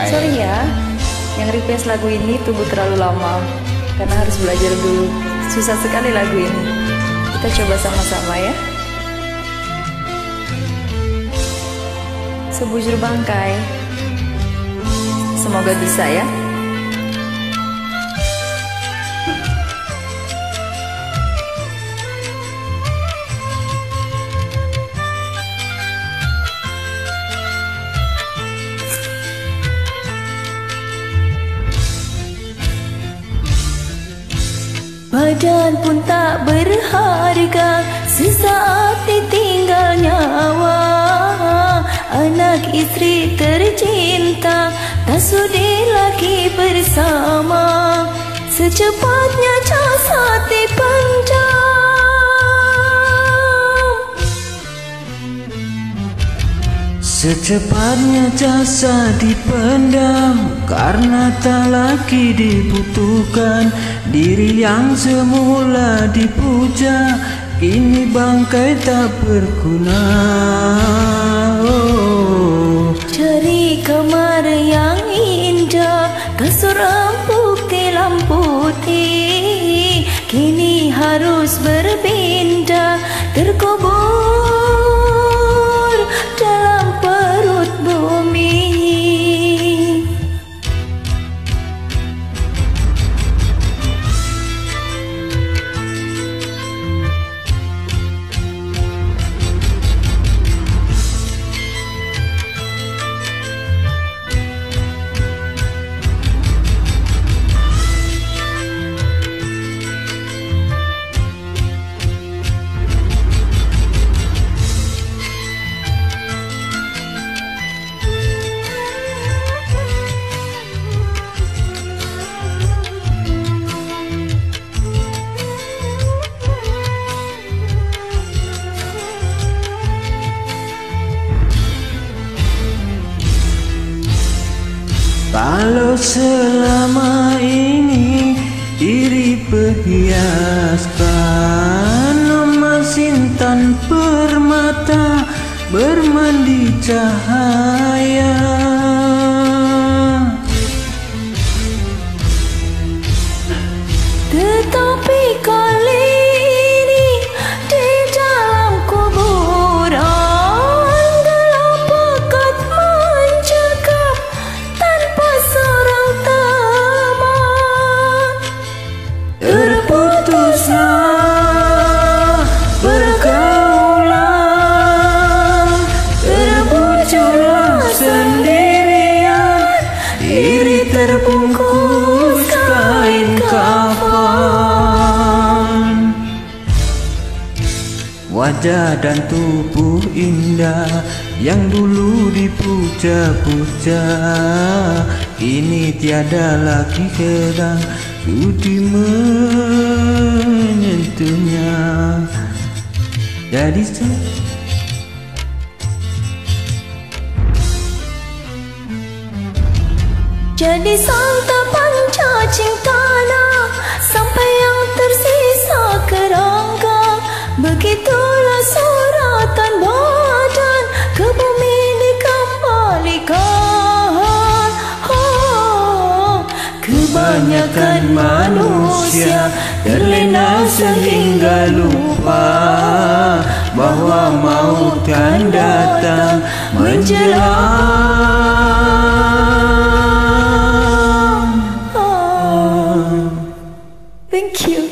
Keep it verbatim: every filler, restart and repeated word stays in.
Sorry ya, yang request lagu ini tunggu terlalu lama karena harus belajar dulu. Susah sekali lagu ini. Kita coba sama-sama ya. Sebujur bangkai. Semoga bisa ya. Badan pun tak berharga, sesaat ditinggal nyawa. Anak istri tercinta, tak sudi lagi bersama. Secepatnya jasad dipendam. Secepatnya jasad dipendam, karena tak lagi dibutuhkan. Diri yang semula dipuja, kini bangkai tak berguna. Oh. Cari kamar yang indah, kasur empuk tilam putih, kini harus berpindah, terkubur dalam perut bumi. Kalau selama ini diri perhiaskan emas intan permata bermandi cahaya, tetapi kali ini di dalam kuburan gelap pekat mencekam tanpa seorang teman. Terputuslah pergaulan, terbujurlah sendirian, diri terbungkus kain kafan. Wajah dan tubuh indah yang dulu dipuja-puja, kini tiada lagi kedang sudi menyentuhnya. Jadi Jadi santapan cacing tanah sampai yang tersisa kerangka. Begitulah suratan badan ke bumi dikembalikan. Oh, kebanyakan manusia terlena sehingga lupa bahwa maut kan datang menjelang. Thank you.